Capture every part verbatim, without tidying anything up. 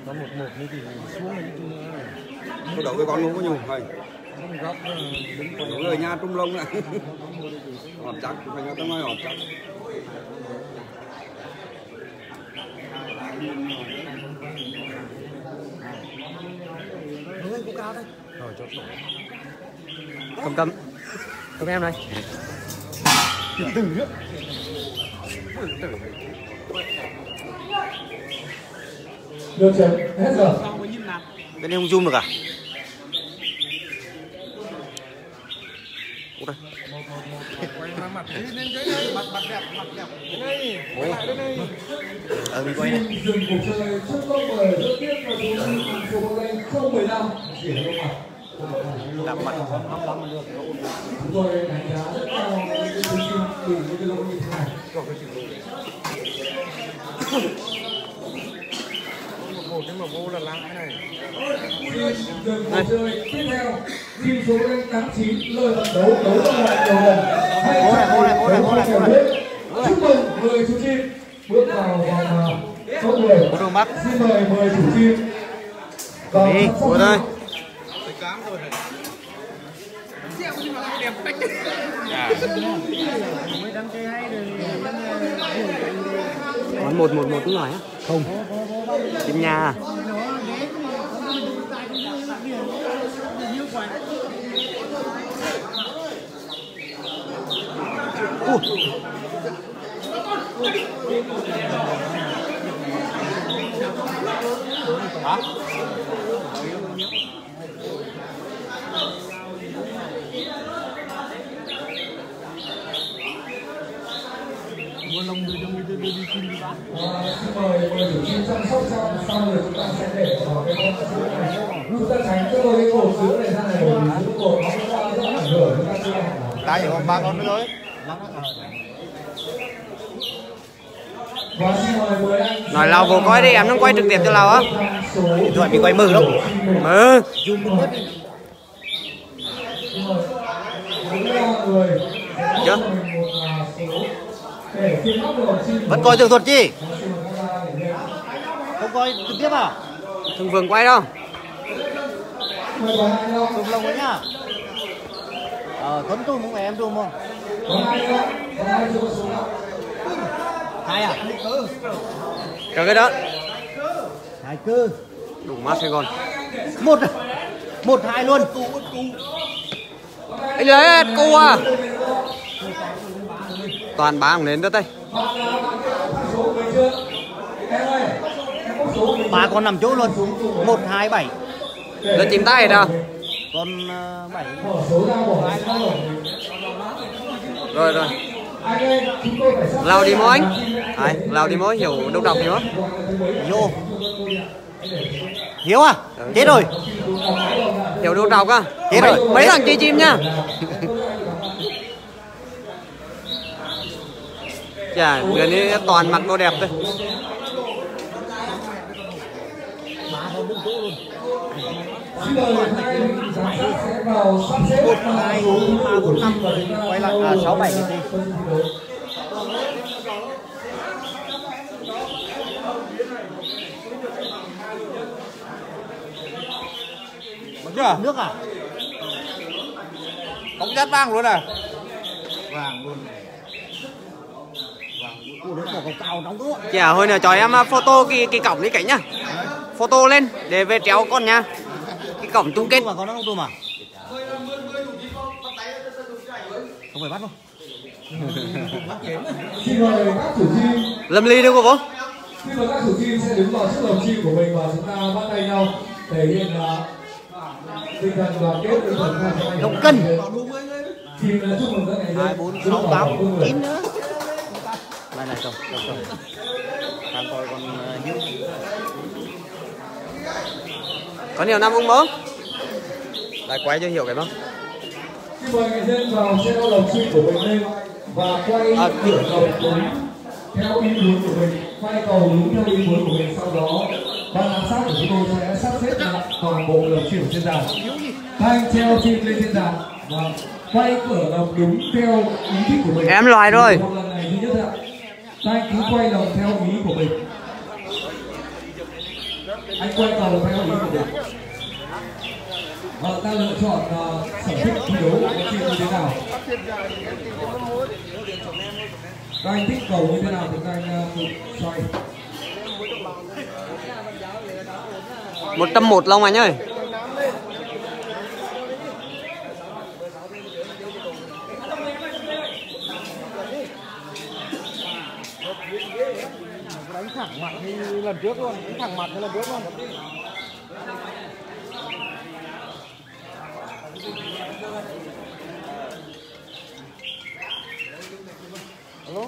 có một một như thì xuống là như tôi đổ cái con luôn có nhiều thầy. góc Đúng rồi nha, trung lông này. Họt chắc, phải cho tôi nói họt chắc. hướng anh cũng cao đấy. Rồi cho tổ. Cầm cầm. Cầm em này. Từ từ nữa. Được chưa? Hết rồi. Cái này không zoom được à? Ủa đây. Quay ra mặt lên cái này, mặt mặt đẹp, mặt đẹp. Cái này, quay lại đây này. Ờ mình quay này. Dừng cuộc chơi rất tốt mời rất tiếp và số số lên không mười lăm chuyển lên mặt. Làm mặt không hấp lắm được. Chúng tôi đánh giá rất cao những cái thí sinh từ những cái lỗi như thế này. Một cái mà vô là lắm cái này. Dừng cuộc chơi tiếp theo khi số lên tám chín lời vận đấu đấu ra ngoài nhiều lần. Hãy chào mừng đấu không kèm hết. Chúc mừng mười chú chim bước vào vòng top mười. Xin mời mười chủ chim. Đi, ngồi đây. Còn một một một cũng nói á? Không. Chim nhà à? Uh. Hả? Xin mời mời chủ chim chăm sóc xong xong rồi chúng ta sẽ để vào cái con sữa này. Chúng ta tránh cho tôi cái cột sữa này ra này bởi vì sữa cột nó sẽ ra rất ảnh hưởng chúng ta chưa hẳn. Đây còn ba con nữa thôi. Và xin mời mời anh. Nói Lào vô coi đi, em không quay trực tiếp cho Lào á. Điện thoại bị quay mờ đâu. Mờ. Chưa? Vẫn coi tường thuật chi? Không coi trực tiếp à? Thường Vương quay đâu? Tùng lông đấy nhá. Ờ, Tuấn Tùng không phải em Tùng không? Hai à? Cả cái đó. Hai cơ. Đủ mát Sài Gòn. Một à? Một hai luôn. Ấy lấy cô à. Toàn ba không đến đất đây. Ba con nằm chỗ luôn. Một hai bảy. Nó chìm tay rồi đâu? Con uh, bảy. Rồi rồi. Lào đi mối anh. Đấy, Lào đi mối hiểu đâu đọc gì không? Vô. Hiếu à? Ừ. Chết rồi. Hiểu đâu đọc à? Chết mấy, rồi. Mấy thằng chơi chim nhá. Chà, người này toàn mặc đồ đẹp thôi. Một, hai, ba, bốn, năm rồi quay lại à, sáu, bảy cái gì? Chưa? Nước à? Bóng rát vàng luôn à? Vàng luôn. Ủa, nó có cao nóng nữa. Chà, hồi nào cho em photo cái cái cổng đi cảnh nhá. Photo lên để về treo con nha. Cái cổng chung kết. Mà có nó không tùm à? Không phải bắt đâu. Xin mời các chủ chim. Lâm ly đâu cô bố? Xin mời các chủ chim sẽ đứng vào chiếc lồng chim của mình và chúng ta bắt tay nhau thể hiện tinh thần đoàn kết, tinh thần Không cân. Chim đã chúc mừng các ngày Hai, bốn, sáu, tám, chín nữa. Đây này chồng, chồng, chồng. Đang coi con uh, Hiếu. Có nhiều năm không bố? Lại quay cho hiểu cái không? Xin mời người dân vào treo lồng chim của mình lên và quay à, cửa cầu đúng theo ý muốn của mình, quay cầu đúng theo ý muốn của mình. Sau đó ban giám sát của chúng tôi sẽ sắp xếp lại toàn bộ lồng chim trên rào. Các anh treo chim lên trên rào và quay cửa lồng đúng theo ý thích của mình. Em loài rồi. Lần này duy nhất ạ. Các anh cứ quay lồng theo ý của mình. Anh quay cầu theo ý của mình. Vâng, ta lựa chọn uh, sở thích thi đấu của con chim như thế nào? Các anh thích cầu như thế nào thì các anh uh, xoay. một trăm một Long anh ơi. Đánh thẳng mặt như lần trước luôn, đánh thẳng mặt như lần trước luôn. Alo.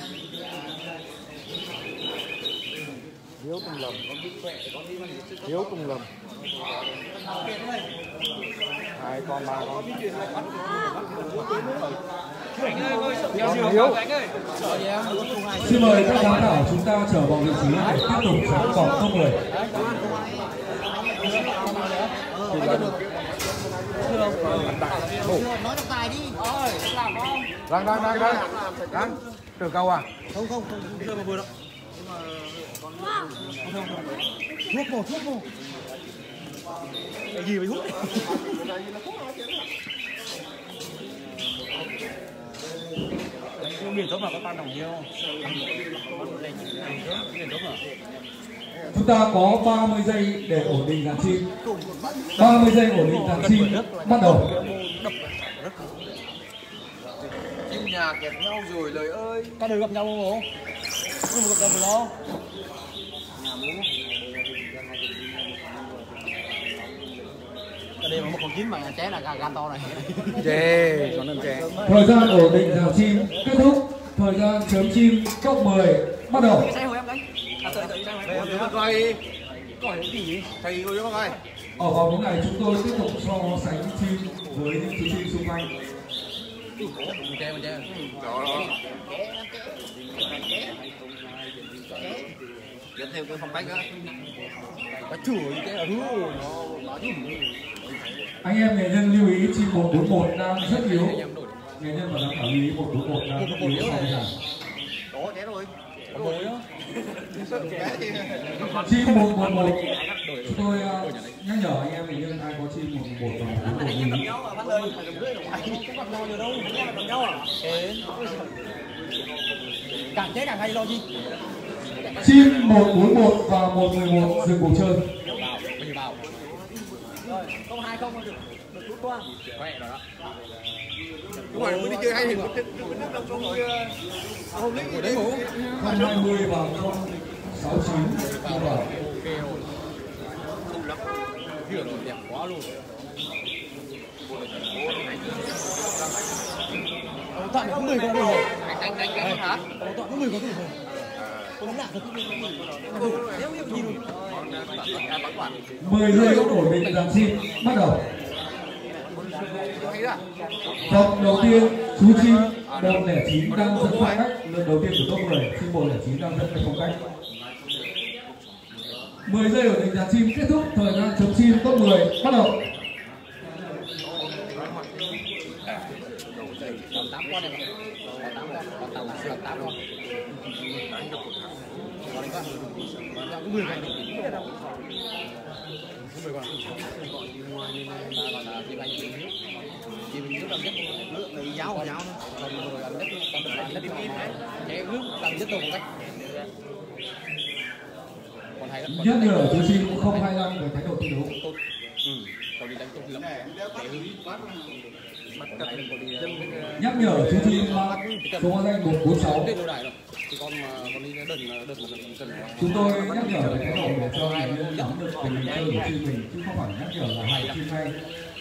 Hiếu cùng lầm, Hiếu cùng lầm. Hai con ba con. Hiếu. Xin mời các giám khảo chúng ta trở vào vị trí để tiếp tục chọn cỏ top mười. Nói trong tài đi. Đang đang đang đang. Đang. Từ cầu à? Không không không, rơi vào vừa đâu. Thuốc một, thuốc một. Cái gì vậy thuốc? Biển tốt mà các bạn đồng nhiều. Chúng ta có ba mươi giây để ổn định dàn chim. ba mươi giây ổn định dàn chim. Bắt đầu. Chim nhà kẹp nhau rồi lời ơi. Các đời gặp nhau không bố? Không gặp nhau rồi đó. Cái đây mà một con chín mà ché là gan to này. Chê, còn hơn chê. Thời gian ổn định dàn chim kết thúc. Thời gian chấm chim top mười bắt đầu. Ở vòng đấu này chúng tôi tiếp tục so sánh chim với những chú chim xung quanh. Dẫn theo cái phong cách á. Anh em nghệ nhân lưu ý chim một bốn một đang rất yếu. Nghệ nhân và giám khảo lưu ý một bốn một đang rất yếu so với chim một một một. Chúng tôi uh, nhắc nhở anh em nghệ nhân ai có chim một một và một bốn một lưu ý. Càng chế càng hay lo gì? Chim một bốn một và một mười một dừng cuộc chơi. Rồi, không hai không được được rút qua. Khỏe rồi đó. Đúng rồi, mới đi chơi hay thì nước đâu xuống rồi. Hôm nay ngồi đấy ngủ. Không hai mươi vào không sáu chín không vào. Hiểu rồi, đẹp quá luôn. Ông Thuận có mười con rồi. Đánh đánh đánh hả? Ông Thuận có mười con rồi. Con nắm nặng thật không nhìn. mười giây ổn định dàn chim bắt đầu. Vòng đầu tiên chú chim một không chín đang dẫn phong cách. Lần đầu tiên của top mười chim một không chín đang dẫn phong cách. mười giây ổn định dàn chim kết thúc. Thời gian chấm chim top mười bắt đầu. tám con này. tám con, con tàu là tám con. Còn đấy con. Còn có mười con. mười con. Ngoài nên là còn là chim anh chim nước. Chim nước làm nhất nước thì giáo vào giáo nữa. Còn rồi làm nhất còn được làm nhất chế nước làm nhất đầu cách. Còn hay lắm. Nhắc nhở chú chim không hai lăm về thái độ thi đấu. Ừ. Còn đi đánh tốt lắm. Nhắc nhở chú chim số danh một bốn sáu. Chúng tôi nhắc nhở về thái độ để cho người dân nắm được tình hình chơi của chim mình, chứ không phải nhắc nhở là hay chim hay.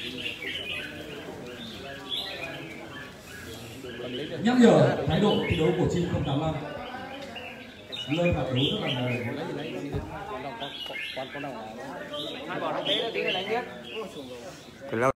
Nhắc nhở thái độ thi đấu của chim không tám lăm. Lơi phạt đấu rất là mời. Từ lâu